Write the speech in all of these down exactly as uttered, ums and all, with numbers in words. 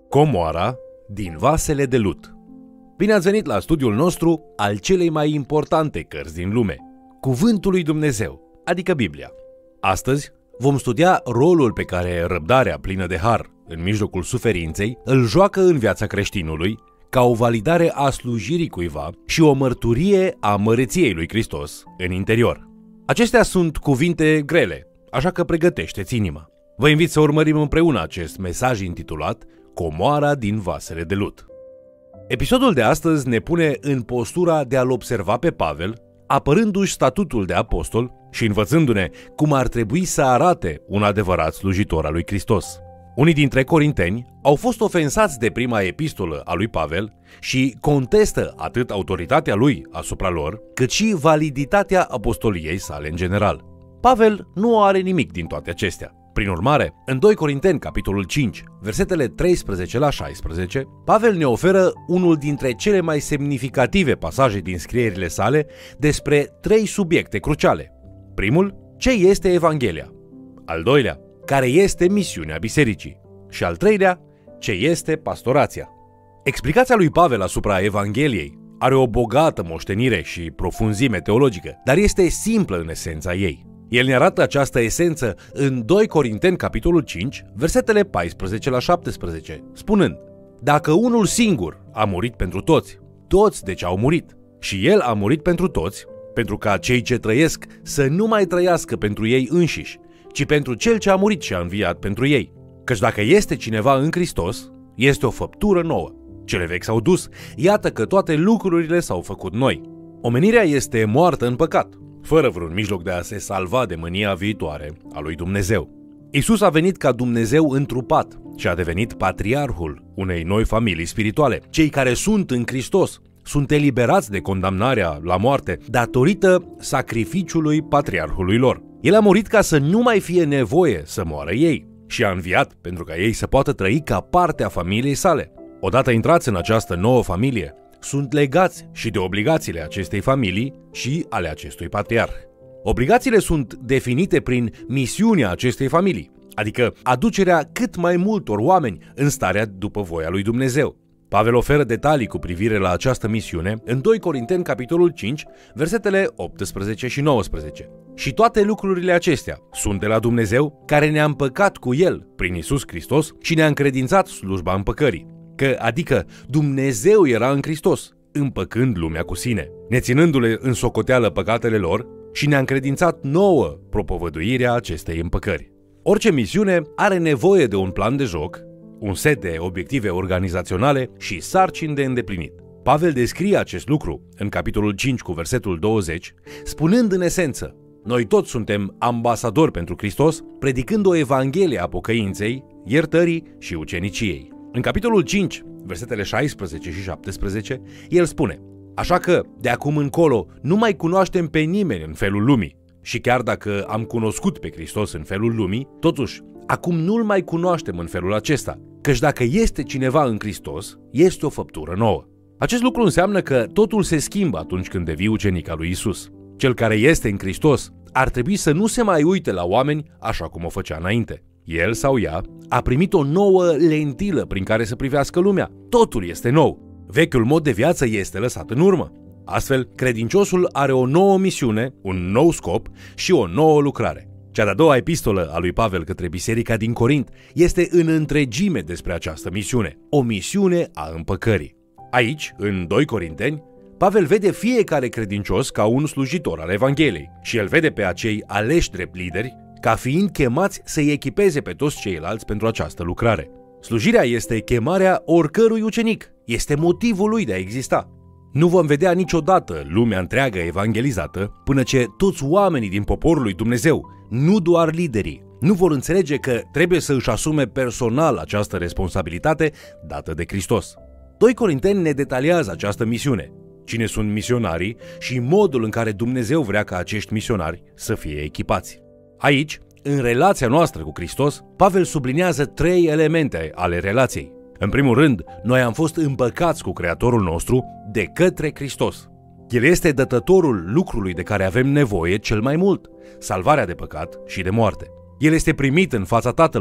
Comoara din vasele de lut. Bine ați venit la studiul nostru al celei mai importante cărți din lume, Cuvântul lui Dumnezeu, adică Biblia. Astăzi vom studia rolul pe care răbdarea plină de har în mijlocul suferinței îl joacă în viața creștinului ca o validare a slujirii cuiva și o mărturie a măreției lui Hristos în interior. Acestea sunt cuvinte grele, așa că pregătește-ți inima. Vă invit să urmărim împreună acest mesaj intitulat Comoara din vasele de lut. Episodul de astăzi ne pune în postura de a-l observa pe Pavel, apărându-și statutul de apostol și învățându-ne cum ar trebui să arate un adevărat slujitor al lui Hristos. Unii dintre corinteni au fost ofensați de prima epistolă a lui Pavel și contestă atât autoritatea lui asupra lor, cât și validitatea apostoliei sale în general. Pavel nu are nimic din toate acestea. Prin urmare, în doi Corinteni, capitolul cinci, versetele treisprezece la șaisprezece, Pavel ne oferă unul dintre cele mai semnificative pasaje din scrierile sale despre trei subiecte cruciale. Primul, ce este Evanghelia? Al doilea, care este misiunea bisericii? Și al treilea, ce este pastorația? Explicația lui Pavel asupra Evangheliei are o bogată moștenire și profunzime teologică, dar este simplă în esența ei. El ne arată această esență în doi Corinteni, capitolul cinci, versetele paisprezece la șaptesprezece, spunând: Dacă unul singur a murit pentru toți, toți deci au murit, și el a murit pentru toți, pentru ca cei ce trăiesc să nu mai trăiască pentru ei înșiși, ci pentru cel ce a murit și a înviat pentru ei. Căci dacă este cineva în Hristos, este o făptură nouă. Cele vechi s-au dus, iată că toate lucrurile s-au făcut noi. Omenirea este moartă în păcat, fără vreun mijloc de a se salva de mânia viitoare a lui Dumnezeu. Iisus a venit ca Dumnezeu întrupat și a devenit patriarhul unei noi familii spirituale. Cei care sunt în Hristos sunt eliberați de condamnarea la moarte datorită sacrificiului patriarhului lor. El a murit ca să nu mai fie nevoie să moară ei și a înviat pentru ca ei să poată trăi ca parte a familiei sale. Odată intrați în această nouă familie, sunt legați și de obligațiile acestei familii și ale acestui patriarh. Obligațiile sunt definite prin misiunea acestei familii, adică aducerea cât mai multor oameni în starea după voia lui Dumnezeu. Pavel oferă detalii cu privire la această misiune în doi Corinteni, capitolul cinci, versetele optsprezece și nouăsprezece. Și toate lucrurile acestea sunt de la Dumnezeu, care ne-a împăcat cu El prin Iisus Hristos și ne-a încredințat slujba împăcării. Că, adică, Dumnezeu era în Hristos, împăcând lumea cu sine, neținându-le în socoteală păcatele lor și ne-a încredințat nouă propovăduirea acestei împăcări. Orice misiune are nevoie de un plan de joc, un set de obiective organizaționale și sarcini de îndeplinit. Pavel descrie acest lucru în capitolul cinci cu versetul douăzeci, spunând în esență: noi toți suntem ambasadori pentru Hristos, predicând o evanghelie a pocăinței, iertării și uceniciei. În capitolul cinci, versetele șaisprezece și șaptesprezece, el spune: Așa că, de acum încolo, nu mai cunoaștem pe nimeni în felul lumii. Și chiar dacă am cunoscut pe Hristos în felul lumii, totuși, acum nu-L mai cunoaștem în felul acesta, căci dacă este cineva în Hristos, este o făptură nouă. Acest lucru înseamnă că totul se schimbă atunci când devii ucenic al lui Isus. Cel care este în Hristos ar trebui să nu se mai uite la oameni așa cum o făcea înainte. El sau ea a primit o nouă lentilă prin care să privească lumea. Totul este nou. Vechiul mod de viață este lăsat în urmă. Astfel, credinciosul are o nouă misiune, un nou scop și o nouă lucrare. Cea de-a doua epistolă a lui Pavel către biserica din Corint este în întregime despre această misiune, o misiune a împăcării. Aici, în doi Corinteni, Pavel vede fiecare credincios ca un slujitor al Evangheliei și el vede pe acei aleși drept lideri ca fiind chemați să-i echipeze pe toți ceilalți pentru această lucrare. Slujirea este chemarea oricărui ucenic, este motivul lui de a exista. Nu vom vedea niciodată lumea întreagă evangelizată până ce toți oamenii din poporul lui Dumnezeu, nu doar liderii, nu vor înțelege că trebuie să își asume personal această responsabilitate dată de Hristos. doi Corinteni ne detaliază această misiune, cine sunt misionarii și modul în care Dumnezeu vrea ca acești misionari să fie echipați. Aici, în relația noastră cu Hristos, Pavel subliniază trei elemente ale relației. În primul rând, noi am fost împăcați cu Creatorul nostru de către Hristos. El este dătătorul lucrului de care avem nevoie cel mai mult, salvarea de păcat și de moarte. El este primit în fața Tatălui,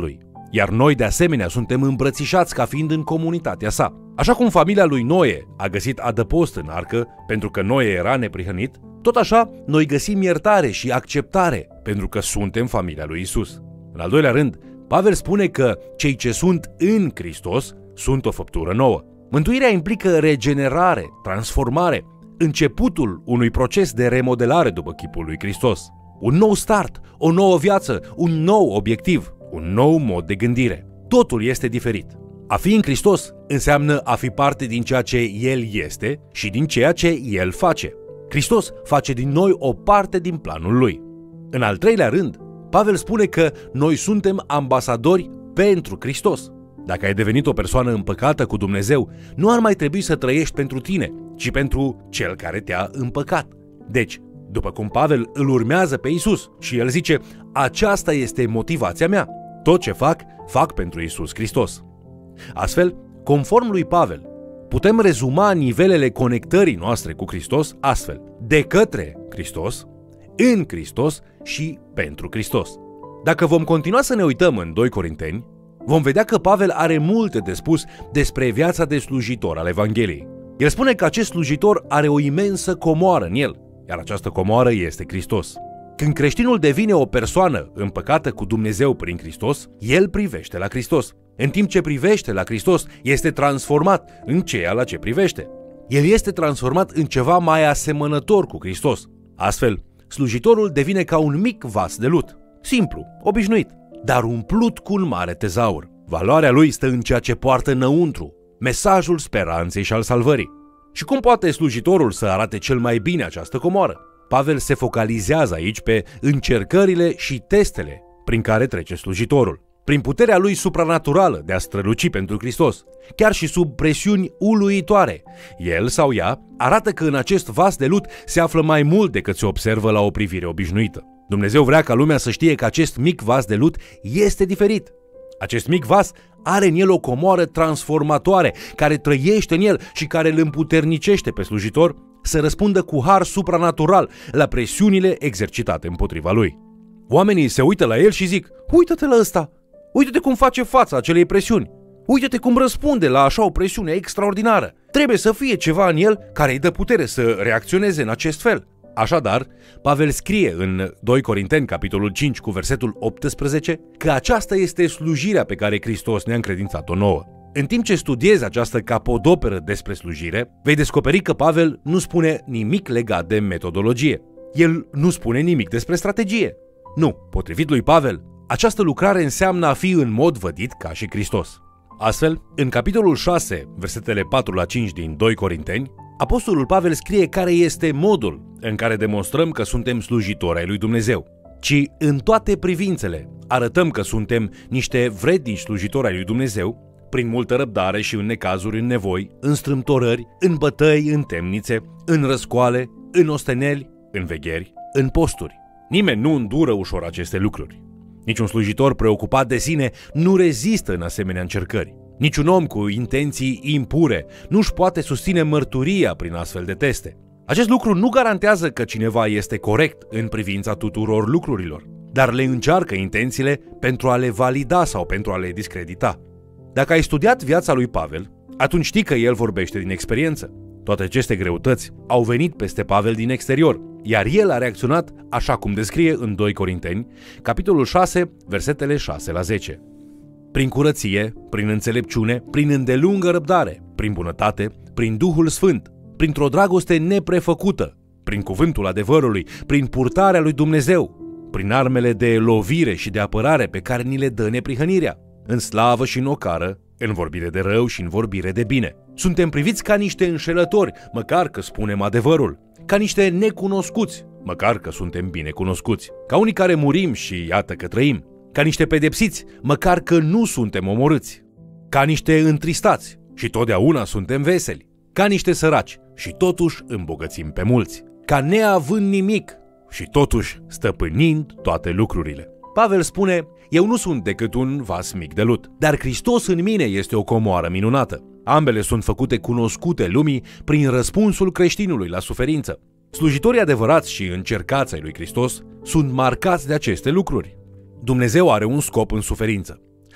iar noi de asemenea suntem îmbrățișați ca fiind în comunitatea sa. Așa cum familia lui Noe a găsit adăpost în arcă pentru că Noe era neprihănit, tot așa noi găsim iertare și acceptare pentru că suntem familia lui Isus. În al doilea rând, Pavel spune că cei ce sunt în Hristos sunt o făptură nouă. Mântuirea implică regenerare, transformare, începutul unui proces de remodelare după chipul lui Hristos. Un nou start, o nouă viață, un nou obiectiv, un nou mod de gândire. Totul este diferit. A fi în Hristos înseamnă a fi parte din ceea ce El este și din ceea ce El face. Hristos face din noi o parte din planul Lui. În al treilea rând, Pavel spune că noi suntem ambasadori pentru Hristos. Dacă ai devenit o persoană împăcată cu Dumnezeu, nu ar mai trebui să trăiești pentru tine, ci pentru Cel care te-a împăcat. Deci, după cum Pavel îl urmează pe Isus și el zice, aceasta este motivația mea. Tot ce fac, fac pentru Isus Hristos. Astfel, conform lui Pavel, putem rezuma nivelele conectării noastre cu Hristos astfel: de către Hristos, în Hristos și pentru Hristos. Dacă vom continua să ne uităm în doi Corinteni, vom vedea că Pavel are multe de spus despre viața de slujitor al Evangheliei. El spune că acest slujitor are o imensă comoară în el, iar această comoară este Hristos. Când creștinul devine o persoană împăcată cu Dumnezeu prin Hristos, el privește la Hristos. În timp ce privește la Hristos, este transformat în ceea la ce privește. El este transformat în ceva mai asemănător cu Hristos. Astfel, slujitorul devine ca un mic vas de lut, simplu, obișnuit, dar umplut cu un mare tezaur. Valoarea lui stă în ceea ce poartă înăuntru, mesajul speranței și al salvării. Și cum poate slujitorul să arate cel mai bine această comoară? Pavel se focalizează aici pe încercările și testele prin care trece slujitorul. Prin puterea lui supranaturală de a străluci pentru Hristos, chiar și sub presiuni uluitoare, el sau ea arată că în acest vas de lut se află mai mult decât se observă la o privire obișnuită. Dumnezeu vrea ca lumea să știe că acest mic vas de lut este diferit. Acest mic vas are în el o comoară transformatoare care trăiește în el și care îl împuternicește pe slujitor să răspundă cu har supranatural la presiunile exercitate împotriva lui. Oamenii se uită la el și zic: uită-te la ăsta, uită-te cum face fața acelei presiuni, uită-te cum răspunde la așa o presiune extraordinară. Trebuie să fie ceva în el care îi dă putere să reacționeze în acest fel. Așadar, Pavel scrie în doi Corinteni, capitolul cinci, cu versetul optsprezece, că aceasta este slujirea pe care Hristos ne-a încredințat-o nouă. În timp ce studiezi această capodoperă despre slujire, vei descoperi că Pavel nu spune nimic legat de metodologie. El nu spune nimic despre strategie. Nu, potrivit lui Pavel, această lucrare înseamnă a fi în mod vădit ca și Hristos. Astfel, în capitolul șase, versetele patru la cinci din doi Corinteni, apostolul Pavel scrie care este modul în care demonstrăm că suntem slujitori ai lui Dumnezeu, ci în toate privințele arătăm că suntem niște vrednici slujitori ai lui Dumnezeu, prin multă răbdare și în necazuri, în nevoi, în strâmtorări, în bătăi, în temnițe, în răscoale, în osteneli, în vegheri, în posturi. Nimeni nu îndură ușor aceste lucruri. Niciun slujitor preocupat de sine nu rezistă în asemenea încercări. Niciun om cu intenții impure nu își poate susține mărturia prin astfel de teste. Acest lucru nu garantează că cineva este corect în privința tuturor lucrurilor, dar le încearcă intențiile pentru a le valida sau pentru a le discredita. Dacă ai studiat viața lui Pavel, atunci știi că el vorbește din experiență. Toate aceste greutăți au venit peste Pavel din exterior, iar el a reacționat așa cum descrie în doi Corinteni, capitolul șase, versetele șase la zece. Prin curăție, prin înțelepciune, prin îndelungă răbdare, prin bunătate, prin Duhul Sfânt, printr-o dragoste neprefăcută, prin cuvântul adevărului, prin purtarea lui Dumnezeu, prin armele de lovire și de apărare pe care ni le dă neprihănirea, în slavă și în ocară, în vorbire de rău și în vorbire de bine. Suntem priviți ca niște înșelători, măcar că spunem adevărul, ca niște necunoscuți, măcar că suntem bine cunoscuți, ca unii care murim și iată că trăim, ca niște pedepsiți, măcar că nu suntem omorâți, ca niște întristați și totdeauna suntem veseli, ca niște săraci și totuși îmbogățim pe mulți, ca neavând nimic și totuși stăpânind toate lucrurile. Pavel spune: eu nu sunt decât un vas mic de lut, dar Hristos în mine este o comoară minunată. Ambele sunt făcute cunoscute lumii prin răspunsul creștinului la suferință. Slujitorii adevărați și încercați ai lui Hristos sunt marcați de aceste lucruri. Dumnezeu are un scop în suferință: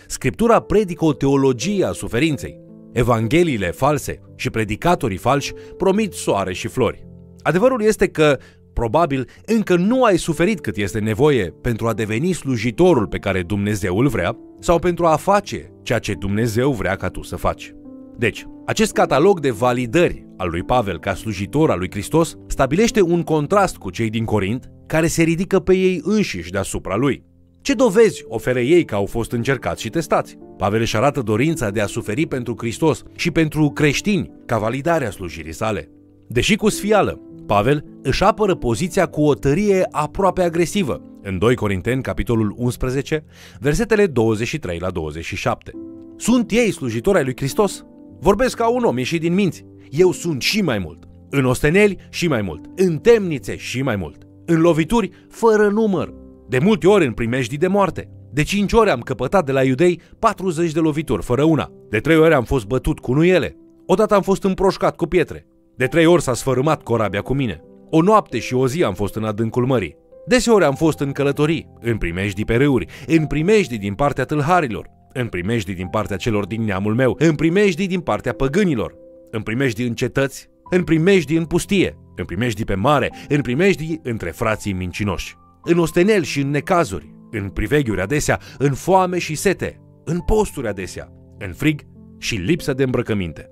Scriptura predică o teologie a suferinței. Evangheliile false și predicatorii falși promit soare și flori. Adevărul este că, probabil, încă nu ai suferit cât este nevoie pentru a deveni slujitorul pe care Dumnezeu îl vrea sau pentru a face ceea ce Dumnezeu vrea ca tu să faci. Deci, acest catalog de validări al lui Pavel ca slujitor al lui Hristos stabilește un contrast cu cei din Corint care se ridică pe ei înșiși deasupra lui. Ce dovezi oferă ei că au fost încercați și testați? Pavel își arată dorința de a suferi pentru Hristos și pentru creștini ca validarea slujirii sale. Deși cu sfială, Pavel își apără poziția cu o tărie aproape agresivă în doi Corinteni, capitolul unsprezece, versetele douăzeci și trei la douăzeci și șapte. Sunt ei slujitori ai lui Hristos? Vorbesc ca un om ieșit din minți. Eu sunt și mai mult. În osteneli și mai mult. În temnițe și mai mult. În lovituri fără număr. De multe ori în primejdii de moarte. De cinci ori am căpătat de la iudei patruzeci de lovituri fără una. De trei ori am fost bătut cu nuiele. Odată am fost împroșcat cu pietre. De trei ori s-a sfărâmat corabia cu mine. O noapte și o zi am fost în adâncul mării. Deseori am fost în călătorii, în primejdii pe râuri, în primejdii din partea tâlharilor, în primejdii din partea celor din neamul meu, în primejdii din partea păgânilor, în primejdii în cetăți, în primejdii în pustie, în primejdii pe mare, în primejdii între frații mincinoși, în osteneli și în necazuri, în priveghiuri adesea, în foame și sete, în posturi adesea, în frig și lipsă de îmbrăcăminte.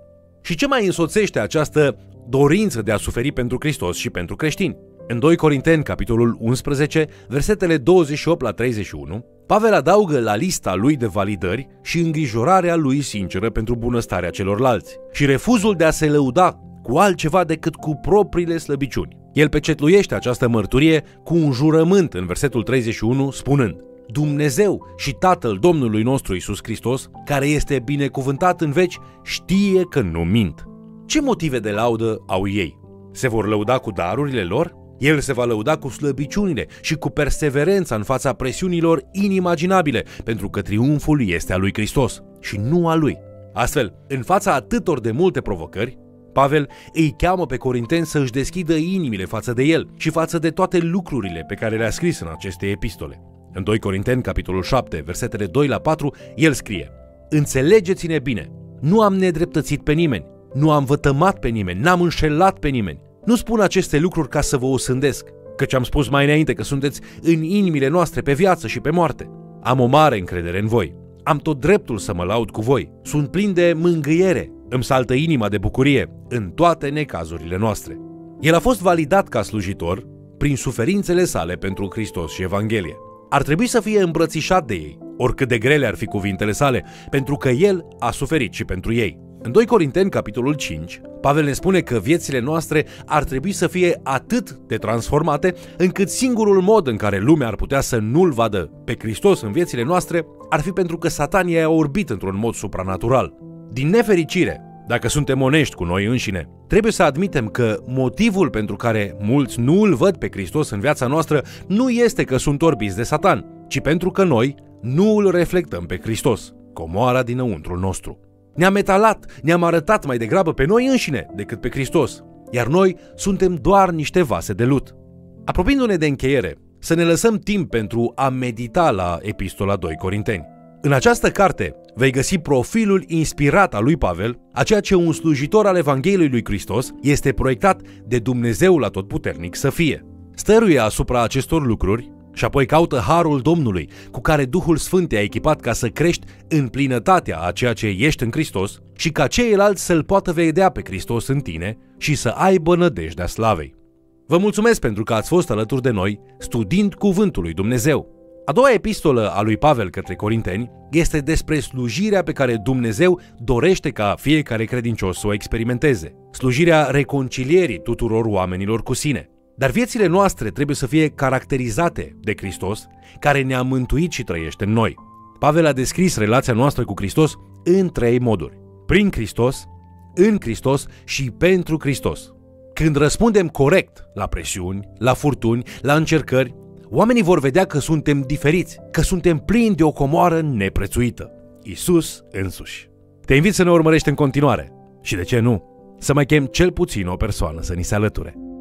Și ce mai însoțește această dorință de a suferi pentru Hristos și pentru creștini? În doi Corinteni, capitolul unsprezece, versetele douăzeci și opt la treizeci și unu, Pavel adaugă la lista lui de validări și îngrijorarea lui sinceră pentru bunăstarea celorlalți și refuzul de a se lăuda cu altceva decât cu propriile slăbiciuni. El pecetluiește această mărturie cu un jurământ în versetul treizeci și unu, spunând: Dumnezeu și Tatăl Domnului nostru Iisus Hristos, care este binecuvântat în veci, știe că nu mint. Ce motive de laudă au ei? Se vor lăuda cu darurile lor? El se va lăuda cu slăbiciunile și cu perseverența în fața presiunilor inimaginabile, pentru că triumful este al lui Hristos și nu al lui. Astfel, în fața atâtor de multe provocări, Pavel îi cheamă pe corinteni să își deschidă inimile față de el și față de toate lucrurile pe care le-a scris în aceste epistole. În doi Corinteni, capitolul șapte, versetele doi la patru, el scrie: Înțelegeți-ne bine, nu am nedreptățit pe nimeni, nu am vătămat pe nimeni, n-am înșelat pe nimeni. Nu spun aceste lucruri ca să vă osândesc, căci am spus mai înainte că sunteți în inimile noastre pe viață și pe moarte. Am o mare încredere în voi. Am tot dreptul să mă laud cu voi. Sunt plin de mângâiere. Îmi saltă inima de bucurie în toate necazurile noastre. El a fost validat ca slujitor prin suferințele sale pentru Hristos și Evanghelie. Ar trebui să fie îmbrățișat de ei, oricât de grele ar fi cuvintele sale, pentru că el a suferit și pentru ei. În doi Corinteni, capitolul cinci, Pavel ne spune că viețile noastre ar trebui să fie atât de transformate încât singurul mod în care lumea ar putea să nu-L vadă pe Hristos în viețile noastre ar fi pentru că Satan i-a orbit într-un mod supranatural. Din nefericire, dacă suntem onești cu noi înșine, trebuie să admitem că motivul pentru care mulți nu îl văd pe Hristos în viața noastră nu este că sunt orbiți de Satan, ci pentru că noi nu îl reflectăm pe Hristos, comoara dinăuntrul nostru. Ne-am etalat, ne-am arătat mai degrabă pe noi înșine decât pe Hristos, iar noi suntem doar niște vase de lut. Apropiindu-ne de încheiere, să ne lăsăm timp pentru a medita la Epistola doi Corinteni. În această carte vei găsi profilul inspirat al lui Pavel, a ceea ce un slujitor al Evangheliei lui Hristos este proiectat de Dumnezeul Atotputernic să fie. Stăruie asupra acestor lucruri și apoi caută harul Domnului, cu care Duhul Sfânt te-a echipat ca să crești în plinătatea a ceea ce ești în Hristos și ca ceilalți să-L poată vedea pe Hristos în tine și să aibă nădejdea slavei. Vă mulțumesc pentru că ați fost alături de noi studiind Cuvântul lui Dumnezeu. A doua epistolă a lui Pavel către Corinteni este despre slujirea pe care Dumnezeu dorește ca fiecare credincios să o experimenteze. Slujirea reconcilierii tuturor oamenilor cu sine. Dar viețile noastre trebuie să fie caracterizate de Hristos, care ne-a mântuit și trăiește în noi. Pavel a descris relația noastră cu Hristos în trei moduri: prin Hristos, în Hristos și pentru Hristos. Când răspundem corect la presiuni, la furtuni, la încercări, oamenii vor vedea că suntem diferiți, că suntem plini de o comoară neprețuită, Iisus însuși. Te invit să ne urmărești în continuare și, de ce nu, să mai chem cel puțin o persoană să ni se alăture.